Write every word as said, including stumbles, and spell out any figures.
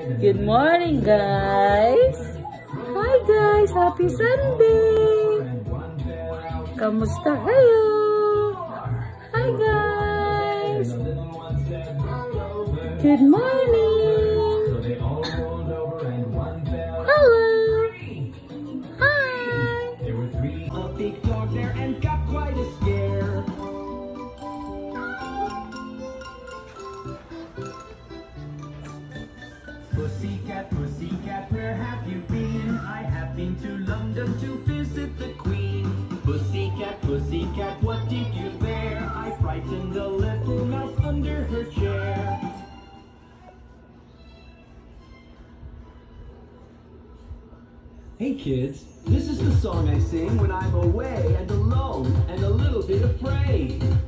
Good morning, guys! Hi, guys! Happy Sunday! Kamusta kayo? Hi, guys! Good morning! Hello! Hi! A big dog there and got quite a scare. Pussycat, pussycat, where have you been? I have been to London to visit the Queen. Pussycat, pussycat, what did you there? I frightened a little mouse under her chair. Hey kids, this is the song I sing when I'm away and alone and a little bit afraid.